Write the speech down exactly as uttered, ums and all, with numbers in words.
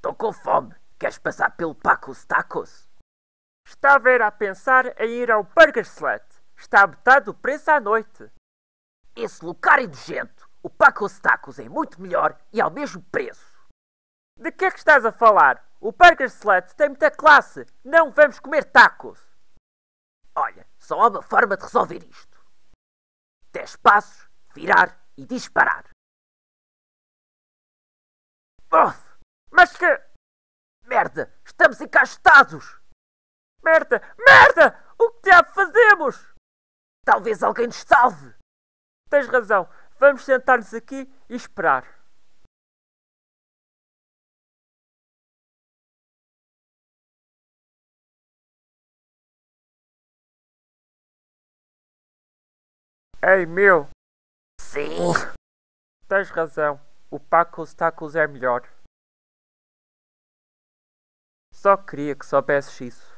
Estou com fome. Queres passar pelo Pacos Tacos? Estava a pensar em ir ao Burger Slut. Está a metade do preço à noite. Esse lugar é nojento. O Pacos Tacos é muito melhor e ao mesmo preço. De que é que estás a falar? O Burger Slut tem muita classe. Não vamos comer tacos. Olha, só há uma forma de resolver isto. Dez passos, virar e disparar. Uf, mas que... Merda, estamos encaixotados. Merda, merda! O que diabo fazemos? Talvez alguém nos salve. Tens razão. Vamos sentar-nos aqui e esperar. Ei, meu! Sim. Tens razão. O Pacos Tacos é melhor. Só queria que soubesses isso.